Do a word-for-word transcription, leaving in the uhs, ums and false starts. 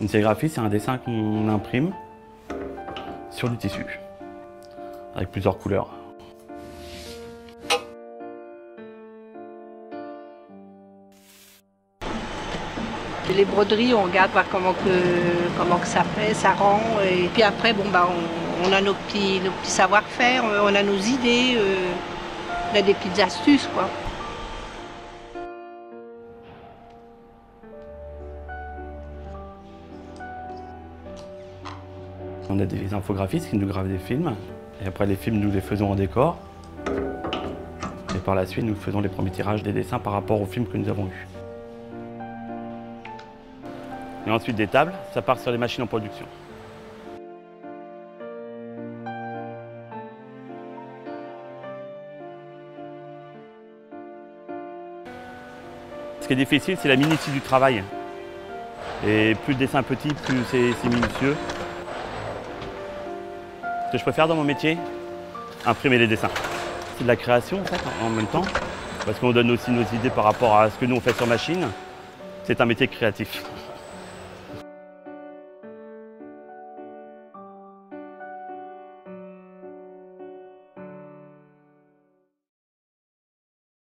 Une sérigraphie, c'est un dessin qu'on imprime sur du tissu, avec plusieurs couleurs. Les broderies, on regarde voir comment que, comment que ça fait, ça rend. Et puis après, bon, bah, on, on a nos petits, nos petits savoir-faire, on a nos idées, euh, on a des petites astuces, quoi. On a des infographistes qui nous gravent des films, et après les films, nous les faisons en décor. Et par la suite, nous faisons les premiers tirages des dessins par rapport aux films que nous avons eus. Et ensuite des tables, ça part sur les machines en production. Ce qui est difficile, c'est la minutie du travail. Et plus le dessin est petit, plus c'est minutieux. Ce que je préfère dans mon métier, imprimer les dessins. C'est de la création en fait, en même temps, parce qu'on donne aussi nos idées par rapport à ce que nous on fait sur machine. C'est un métier créatif.